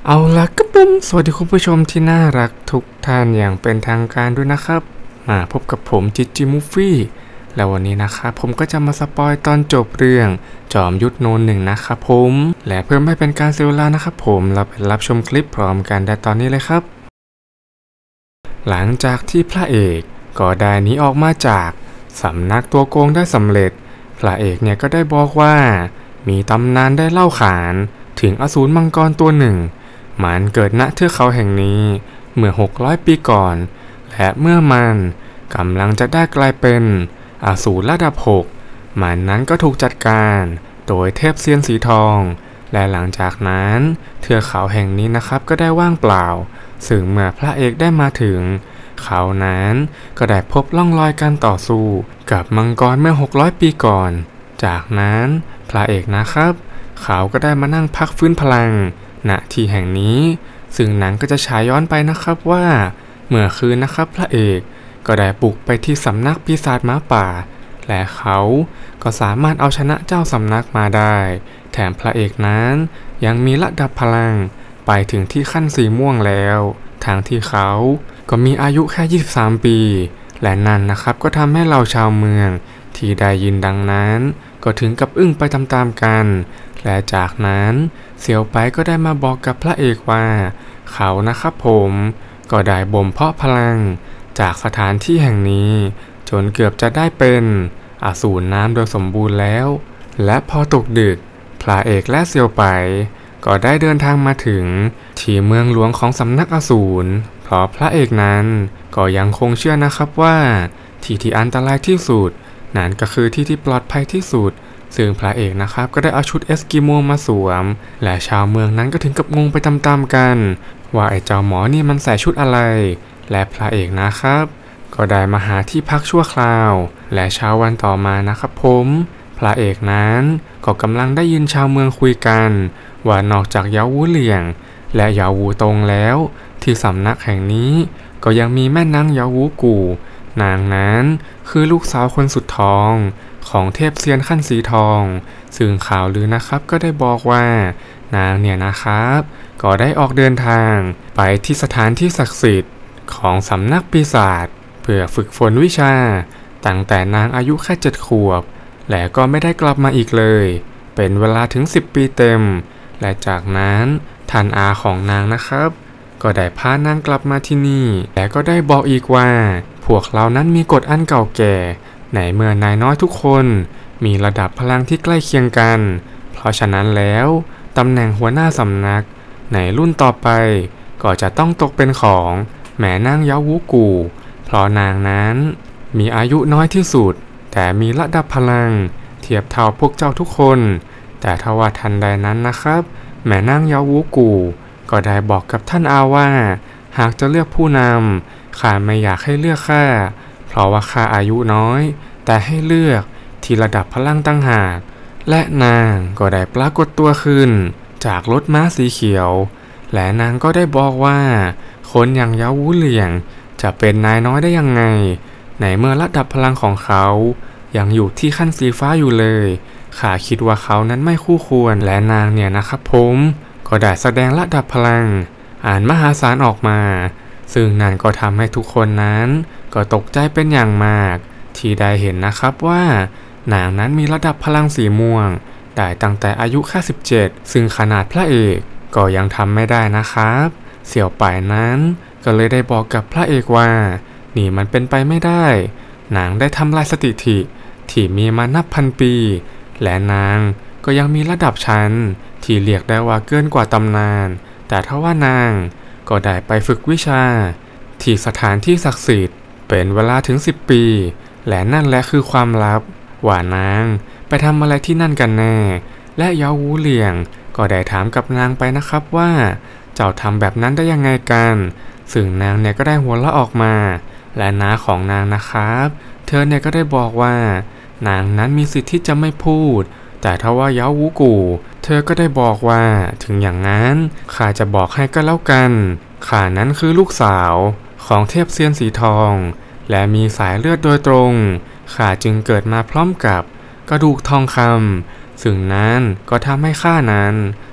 เอาล่ะก็ปุ้มสวัสดีคุณผู้ชมที่น่ารักทุกท่านอย่างเป็นทางการด้วยนะครับมาพบกับผมจิจิมูฟฟี่แล้ววันนี้นะครับผมก็จะมาสปอยตอนจบเรื่องจอมยุทธโนนหนึ่งนะครับผมและเพื่อไม่เป็นการเสียเวลานะครับผมเราไปรับชมคลิปพร้อมกันได้ตอนนี้เลยครับหลังจากที่พระเอกก็ได้หนีออกมาจากสำนักตัวโกงได้สำเร็จพระเอกเนี่ยก็ได้บอกว่ามีตำนานได้เล่าขานถึงอสูรมังกรตัวหนึ่งมันเกิดณเทือกเขาแห่งนี้เมื่อ600 ปีก่อนและเมื่อมันกำลังจะได้กลายเป็นอสูรระดับ6มันนั้นก็ถูกจัดการโดยเทพเซียนสีทองและหลังจากนั้นเทือกเขาแห่งนี้นะครับก็ได้ว่างเปล่าซึ่งเมื่อพระเอกได้มาถึงเขานั้นก็ได้พบร่องรอยการต่อสู้กับมังกรเมื่อ600 ปีก่อนจากนั้นพระเอกนะครับเขาก็ได้มานั่งพักฟื้นพลังณที่แห่งนี้ซึ่งหนังก็จะฉายย้อนไปนะครับว่าเมื่อคืนนะครับพระเอกก็ได้บุกไปที่สำนักปีศาจหมาป่าและเขาก็สามารถเอาชนะเจ้าสำนักมาได้แถมพระเอกนั้นยังมีระดับพลังไปถึงที่ขั้นสีม่วงแล้วทางที่เขาก็มีอายุแค่23 ปีและนั่นนะครับก็ทำให้เราชาวเมืองที่ได้ยินดังนั้นก็ถึงกับอึ้งไปตามๆกันและจากนั้นเสี่ยวไปก็ได้มาบอกกับพระเอกว่าเขานะครับผมก็ได้บ่มเพาะพลังจากสถานที่แห่งนี้จนเกือบจะได้เป็นอสูรน้ำโดยสมบูรณ์แล้วและพอตกดึกพระเอกและเสี่ยวไปก็ได้เดินทางมาถึงที่เมืองหลวงของสำนักอสูรเพราะพระเอกนั้นก็ยังคงเชื่อนะครับว่าที่อันตรายที่สุดนั่นก็คือที่ปลอดภัยที่สุดซึ่งพระเอกนะครับก็ได้เอาชุดเอสกิโมมาสวมและชาวเมืองนั้นก็ถึงกับงงไปตามๆกันว่าไอ้เจ้าหมอนี่มันใส่ชุดอะไรและพระเอกนะครับก็ได้มาหาที่พักชั่วคราวและเช้าวันต่อมานะครับผมพระเอกนั้นก็กำลังได้ยินชาวเมืองคุยกันว่านอกจากเยาวูเหลี่ยงและเยาวูตงแล้วที่สำนักแห่งนี้ก็ยังมีแม่นางเยาวูกูนางนั้นคือลูกสาวคนสุดท้องของเทพเซียนขั้นสีทองซึ่งข่าวลือนะครับก็ได้บอกว่านางเนี่ยนะครับก็ได้ออกเดินทางไปที่สถานที่ศักดิ์สิทธิ์ของสำนักปีศาจเพื่อฝึกฝนวิชาตั้งแต่นางอายุแค่7 ขวบและก็ไม่ได้กลับมาอีกเลยเป็นเวลาถึง10 ปีเต็มและจากนั้นท่านอาของนางนะครับก็ได้พานางกลับมาที่นี่และก็ได้บอกอีกว่าพวกเรานั้นมีกฎอันเก่าแก่ในเมื่อนายน้อยทุกคนมีระดับพลังที่ใกล้เคียงกันเพราะฉะนั้นแล้วตำแหน่งหัวหน้าสำนักในรุ่นต่อไปก็จะต้องตกเป็นของแม่นางเยาวูกูเพราะนางนั้นมีอายุน้อยที่สุดแต่มีระดับพลังเทียบเท่าพวกเจ้าทุกคนแต่ทว่าทันใดนั้นนะครับแม่นางเยาวูกูก็ได้บอกกับท่านอาว่าหากจะเลือกผู้นำข้าไม่อยากให้เลือกข้าเพราะว่าข้าอายุน้อยแต่ให้เลือกที่ระดับพลังตั้งหากและนางก็ได้ปรากฏตัวขึ้นจากรถม้าสีเขียวและนางก็ได้บอกว่าคนอย่างเยาวูเหลี่ยงจะเป็นนายน้อยได้ยังไงในเมื่อระดับพลังของเขายังอยู่ที่ขั้นสีฟ้าอยู่เลยข้าคิดว่าเขานั้นไม่คู่ควรและนางเนี่ยนะครับผมก็ได้แสดงระดับพลังมหาศาลออกมาซึ่งนั่นก็ทำให้ทุกคนนั้นก็ตกใจเป็นอย่างมากที่ได้เห็นนะครับว่านางนั้นมีระดับพลังสีม่วงได้ตั้งแต่อายุแค่17ซึ่งขนาดพระเอกก็ยังทำไม่ได้นะครับเสี่ยวไปนั้นก็เลยได้บอกกับพระเอกว่านี่มันเป็นไปไม่ได้นางได้ทำลายสถิติที่มีมานับพันปีและนางก็ยังมีระดับชั้นที่เรียกได้ว่าเกินกว่าตำนานแต่ถ้าว่านางก็ได้ไปฝึกวิชาที่สถานที่ศักดิ์สิทธิ์เป็นเวลาถึง10 ปีและนั่นแหละคือความลับว่านางไปทำอะไรที่นั่นกันแน่และเยาวูเหลี่ยงก็ได้ถามกับนางไปนะครับว่าเจ้าทำแบบนั้นได้ยังไงกันซึ่งนางเนี่ยก็ได้หัวเราะออกมาและน้าของนางนะครับเธอเนี่ยก็ได้บอกว่านางนั้นมีสิทธิ์ที่จะไม่พูดแต่ถ้าว่าเยาวูกูเธอก็ได้บอกว่าถึงอย่างนั้นข้าจะบอกให้ก็แล้วกันข้านั้นคือลูกสาวของเทพเซียนสีทองและมีสายเลือดโดยตรงข้าจึงเกิดมาพร้อมกับกระดูกทองคำซึ่งนั้นก็ทำให้ข้านั้น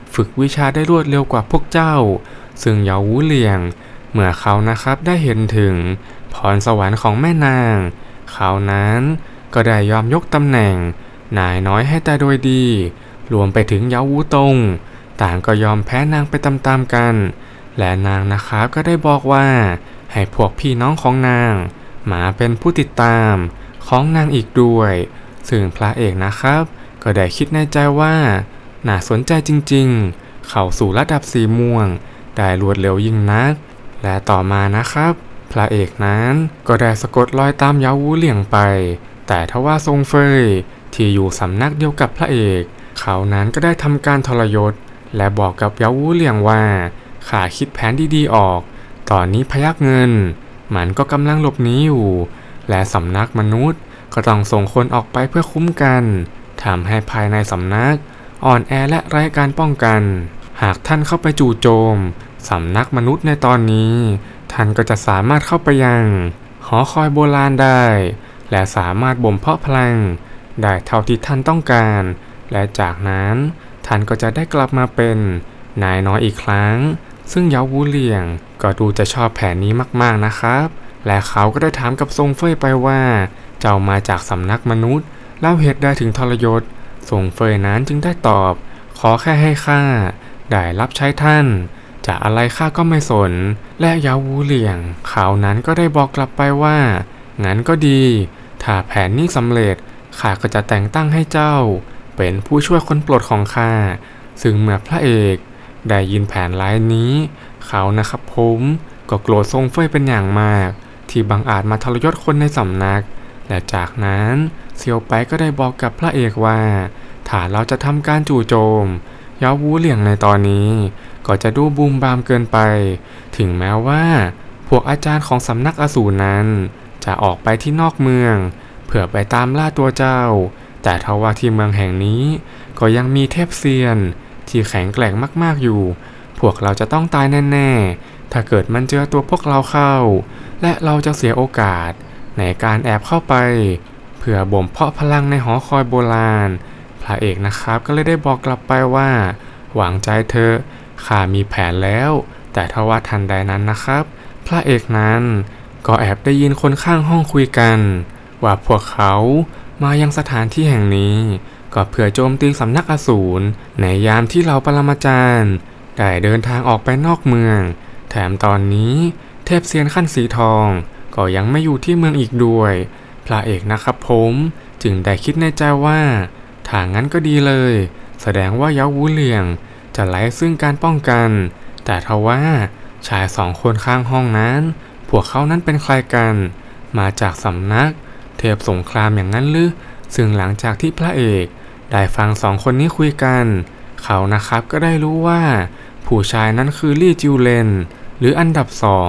ฝึกวิชาได้รวดเร็วกว่าพวกเจ้าซึ่งเหยาวูเหลียงเมื่อเขานะครับได้เห็นถึงพรสวรรค์ของแม่นางเขานั้นก็ได้ยอมยกตำแหน่งนายน้อยให้แต่โดยดีรวมไปถึงเหยาวูตงต่างก็ยอมแพ้นางไปตามๆกันและนางนะครับก็ได้บอกว่าให้พวกพี่น้องของนางมาเป็นผู้ติดตามของนางอีกด้วยซึ่งพระเอกนะครับก็ได้คิดในใจว่าน่าสนใจจริงๆเข้าสู่ระดับสีม่วงได้รวดเร็วยิ่งนักและต่อมานะครับพระเอกนั้นก็ได้สะกดรอยตามเหยาวูเหลี่ยงไปแต่ทว่าซงเฟยที่อยู่สำนักเดียวกับพระเอกเขานั้นก็ได้ทำการทรยศและบอกกับเหยาวูเหลี่ยงว่าข้าคิดแผนดีๆออกตอนนี้พยัคฆ์เงินมันก็กำลังหลบหนีอยู่และสำนักมนุษย์ก็ต้องส่งคนออกไปเพื่อคุ้มกันทำให้ภายในสำนักอ่อนแอและไร้การป้องกันหากท่านเข้าไปจู่โจมสำนักมนุษย์ในตอนนี้ท่านก็จะสามารถเข้าไปยังหอคอยโบราณได้และสามารถบ่มเพาะพลังได้เท่าที่ท่านต้องการและจากนั้นท่านก็จะได้กลับมาเป็นนายน้อยอีกครั้งซึ่งเหยาวูเหลี่ยงก็ดูจะชอบแผนนี้มากๆนะครับและเขาก็ได้ถามกับซงเฟยไปว่าเจ้ามาจากสำนักมนุษย์แล้วเหตุใดถึงทรยศซงเฟยนั้นจึงได้ตอบขอแค่ให้ข้าได้รับใช้ท่านจะอะไรข้าก็ไม่สนและเหยาวูเหลี่ยงเขานั้นก็ได้บอกกลับไปว่างั้นก็ดีถ้าแผนนี้สำเร็จข้าก็จะแต่งตั้งให้เจ้าเป็นผู้ช่วยคนโปรดของข้าซึ่งเมื่อพระเอกได้ยินแผนร้ายนี้เขานะครับผมก็โกรธซงเฟยเป็นอย่างมากที่บังอาจมาทรยศคนในสำนักและจากนั้นเซียวไปก็ได้บอกกับพระเอกว่าถ้าเราจะทำการจู่โจมเหยาวูเหลี่ยงในตอนนี้ก็จะดูบูมบามเกินไปถึงแม้ว่าพวกอาจารย์ของสำนักอสูรนั้นจะออกไปที่นอกเมืองเพื่อไปตามล่าตัวเจ้าแต่ทว่าที่เมืองแห่งนี้ก็ยังมีเทพเซียนที่แข็งแกร่งมากๆอยู่พวกเราจะต้องตายแน่ๆถ้าเกิดมันเจอตัวพวกเราเข้าและเราจะเสียโอกาสในการแอบเข้าไปเพื่อบ่มเพาะพลังในหอคอยโบราณพระเอกนะครับก็เลยได้บอกกลับไปว่าหวังใจเธอข้ามีแผนแล้วแต่ทว่าทันใดนั้นนะครับพระเอกนั้นก็แอบได้ยินคนข้างห้องคุยกันว่าพวกเขามายังสถานที่แห่งนี้ก็เพื่อโจมตีสำนักอสูรในยามที่เหล่าปรมาจารย์ได้เดินทางออกไปนอกเมืองแถมตอนนี้เทพเซียนขั้นสีทองก็ยังไม่อยู่ที่เมืองอีกด้วยพระเอกนะครับผมจึงได้คิดในใจว่าถ้างั้นก็ดีเลยแสดงว่าเหยาวูเหลี่ยงจะไร้ซึ่งการป้องกันแต่ทว่าชายสองคนข้างห้องนั้นพวกเขานั้นเป็นใครกันมาจากสำนักเทพสงครามอย่างนั้นหรือซึ่งหลังจากที่พระเอกได้ฟังสองคนนี้คุยกันเขานะครับก็ได้รู้ว่าผู้ชายนั้นคือลี่จิวเลนหรืออันดับ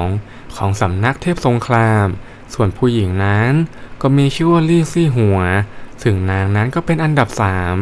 2ของสำนักเทพสงครามส่วนผู้หญิงนั้นก็มีชื่อว่าลี่ซี่หัวซึ่งนางนั้นก็เป็นอันดับ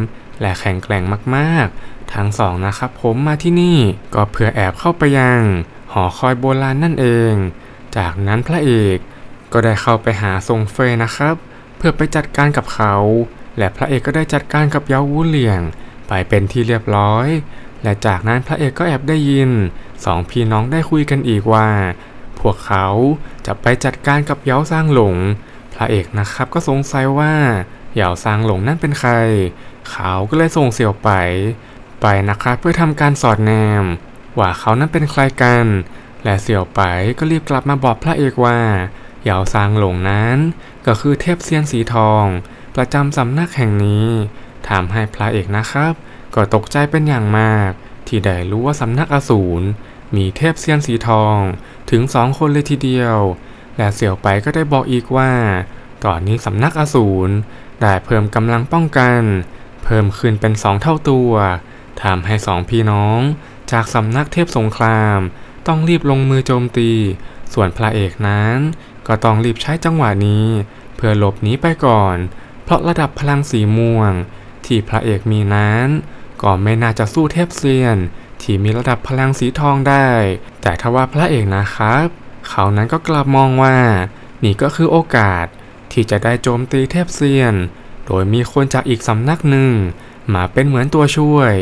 3และแข็งแกร่งมากๆทั้งสองนะครับผมมาที่นี่ก็เพื่อแอบเข้าไปยังหอคอยโบราณนั่นเองจากนั้นพระเอกก็ได้เข้าไปหาซงเฟยนะครับเพื่อไปจัดการกับเขาและพระเอกก็ได้จัดการกับเหยาวูเหลี่ยงไปเป็นที่เรียบร้อยและจากนั้นพระเอกก็แอบได้ยินสองพี่น้องได้คุยกันอีกว่าพวกเขาจะไปจัดการกับเหยาซางหลงพระเอกนะครับก็สงสัยว่าเหยาซางหลงนั่นเป็นใครเขาก็เลยส่งเสี่ยวไปนะครับเพื่อทำการสอดแนมว่าเขานั้นเป็นใครกันและเสี่ยวไปก็รีบกลับมาบอกพระเอกว่าเหยาซางหลงนั้นก็คือเทพเซียนสีทองประจำสำนักแห่งนี้ทำให้พระเอกนะครับก็ตกใจเป็นอย่างมากที่ได้รู้ว่าสำนักอสูรมีเทพเซียนสีทองถึง2 คนเลยทีเดียวและเสี่ยวไปก็ได้บอกอีกว่าตอนนี้สำนักอสูรได้เพิ่มกำลังป้องกันเพิ่มขึ้นเป็น2 เท่าตัวทำให้2 พี่น้องจากสำนักเทพสงครามต้องรีบลงมือโจมตีส่วนพระเอกนั้นก็ต้องรีบใช้จังหวะนี้เพื่อหลบหนีไปก่อนเพราะระดับพลังสีม่วงที่พระเอกมีนั้นก็ไม่น่าจะสู้เทพเซียนที่มีระดับพลังสีทองได้แต่ทว่าพระเอกนะครับเขานั้นก็กลับมองว่านี่ก็คือโอกาสที่จะได้โจมตีเทพเซียนโดยมีคนจากอีกสำนักหนึ่งมาเป็นเหมือนตัวช่วย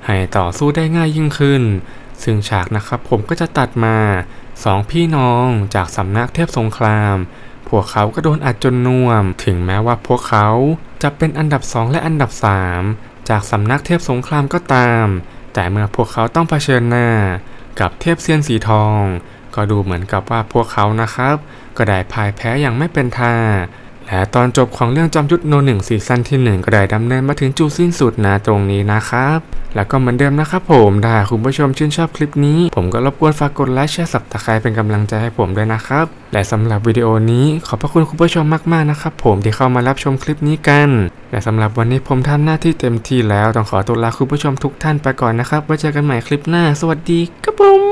ให้ต่อสู้ได้ง่ายยิ่งขึ้นซึ่งฉากนะครับผมก็จะตัดมา2พี่น้องจากสำนักเทพสงครามพวกเขาก็โดนอัดจนน่วมถึงแม้ว่าพวกเขาจะเป็นอันดับ2และอันดับ3จากสำนักเทพสงครามก็ตามแต่เมื่อพวกเขาต้องเผชิญหน้ากับเทพเซียนสีทองก็ดูเหมือนกับว่าพวกเขานะครับก็ได้พ่ายแพ้อย่างไม่เป็นท่าและตอนจบของเรื่องจอมยุทธโน1ซีซั่นที่1ก็ได้ดำเนินมาถึงจุดสิ้นสุดนะตรงนี้นะครับแล้วก็เหมือนเดิมนะครับผมถ้าคุณผู้ชมชื่นชอบคลิปนี้ผมก็รบกวนฝากกดไลค์แชร์ Subscribe เป็นกำลังใจให้ผมด้วยนะครับและสำหรับวิดีโอนี้ขอบพระคุณคุณผู้ชมมากๆนะครับผมที่เข้ามารับชมคลิปนี้กันและสำหรับวันนี้ผมทำหน้าที่เต็มที่แล้วต้องขอตัวลาคุณผู้ชมทุกท่านไปก่อนนะครับไว้เจอกันใหม่คลิปหน้าสวัสดีครับผม